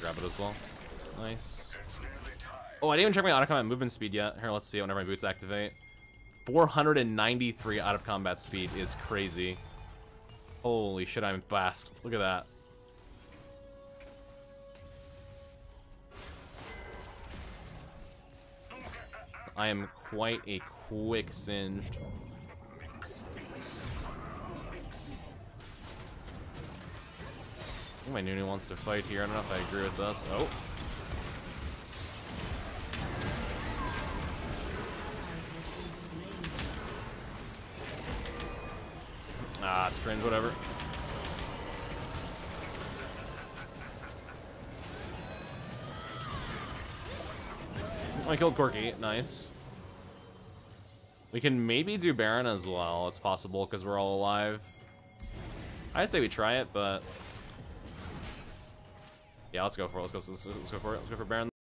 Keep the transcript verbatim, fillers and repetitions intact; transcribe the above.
grab it as well. Nice. Oh, I didn't even check my out-of-combat movement speed yet. Here, let's see it whenever my boots activate. four hundred ninety-three out-of-combat speed is crazy. Holy shit, I'm fast. Look at that. I am quite a quick singed. I think my Nunu wants to fight here. I don't know if I agree with this. Oh. Ah, it's cringe, whatever. I killed Corki, nice. We can maybe do Baron as well, it's possible, because we're all alive. I'd say we try it, but... Yeah, let's go for it, let's go, let's go for it, let's go for Baron.